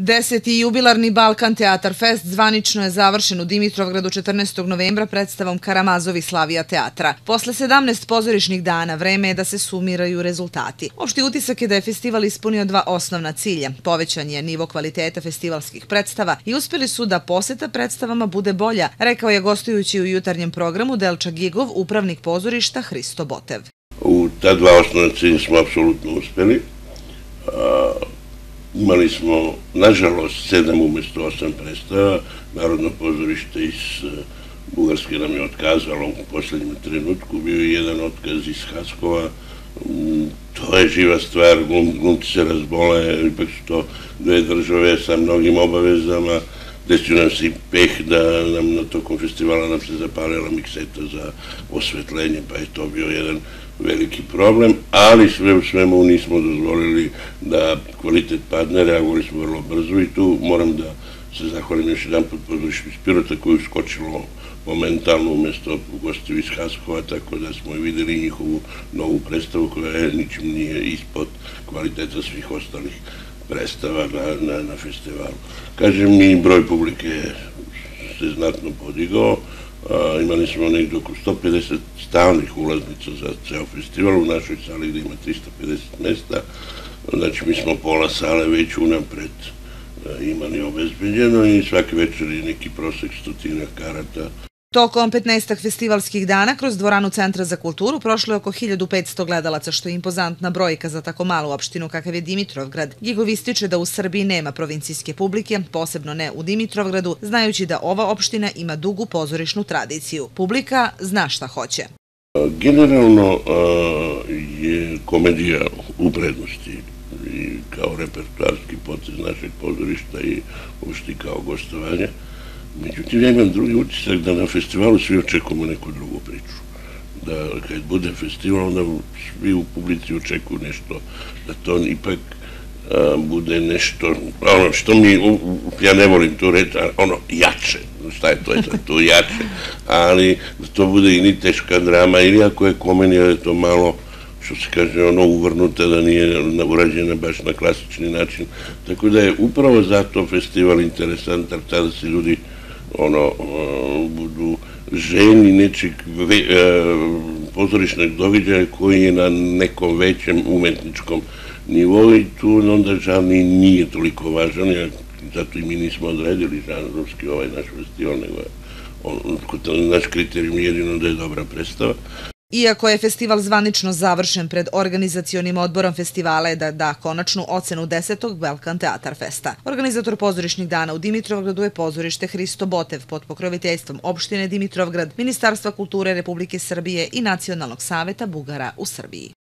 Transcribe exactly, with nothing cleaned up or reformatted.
Deseti jubilarni Balkan Teatar Fest zvanično je završen u Dimitrovgradu četrnaestog novembra predstavom Karamazovi Slavija teatra. Posle sedamnaest pozorišnih dana vreme je da se sumiraju rezultati. Opšti utisak je da je festival ispunio dva osnovna cilja. Povećan je nivo kvaliteta festivalskih predstava i uspeli su da poseta predstavama bude bolja, rekao je gostujući u jutarnjem programu Delča Gigov, upravnik pozorišta Hristo Botev. U ta dva osnovna cilja smo apsolutno uspeli. Imali smo, nažalost, sedam umjesto osam predstava. Narodno pozorište iz Bugarske nam je otkazalo u posljednjem trenutku. Bio je jedan otkaz iz Haskova. To je živa stvar, glumci se razbole, ipak su to dve države sa mnogim obavezama. Desio nam se i peh da nam na tokom festivala nam se zapalila mikseta za osvetljenje, pa je to bio jedan veliki problem, ali sve u svemu nismo dozvolili da kvalitet padne, reagovali smo vrlo brzo i tu moram da se zahvalim još jedan put pozorištu iz Pirota koju je skočilo momentalno umjesto gostiju iz Haskova, tako da smo i videli njihovu novu predstavu koja je ničim nije ispod kvaliteta svih ostalih predstava na, na, na festivalu. Kažem, mi broj publike se znatno podigao. A, imali smo negdje oko sto pedeset stalnih ulaznica za ceo festival, u našoj sali gde ima tristo pedeset mesta, znači mi smo pola sale već unapred imali obezbeđeno i svaki večer je neki prosek stotina karata. Tokom petnaestak festivalskih dana kroz dvoranu Centra za kulturu prošlo je oko hiljadu petsto gledalaca, što je impozantna brojka za tako malu opštinu kakav je Dimitrovgrad. Gigov ističe da u Srbiji nema provincijske publike, posebno ne u Dimitrovgradu, znajući da ova opština ima dugu pozorišnu tradiciju. Publika zna šta hoće. Generalno je komedija u prednosti i kao repertoarski potez našeg pozorišta i uopšte kao gostovanje. Međutim, ja imam drugi utisak da na festivalu svi očekujemo neku drugu priču. Da kad bude festival, onda svi u publici očekuju nešto, da to ipak bude nešto, ono što mi, ja ne volim to reći, ono jače, šta je to, je to jače, ali da to bude i ni teška drama, ili ako je komedija, da je to malo, što se kaže, ono uvrnuta, da nije urađena baš na klasični način. Tako da je upravo zato festival interesantan, tada se ljudi ono, budu željni nečeg pozorišnog događaja koji je na nekom većem umetničkom nivou i tu onda žanr nije toliko važan, zato i mi nismo odredili žanrovski ovaj naš festival, nego naš kriterijum je jedino da je dobra predstava. Iako je festival zvanično završen, pred organizacionim odborom festivala je da da konačnu ocenu desetog Balkan Teatar Festa. Organizator pozorišnih dana u Dimitrovgradu je pozorište Hristo Botev pod pokroviteljstvom opštine Dimitrovgrad, Ministarstva kulture Republike Srbije i Nacionalnog saveta Bugara u Srbiji.